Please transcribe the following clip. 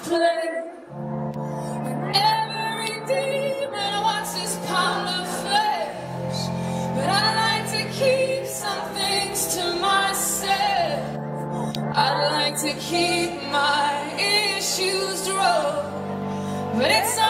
play. And every demon wants his pound of flesh. But I like to keep some things to myself. I like to keep my issues dropped. But it's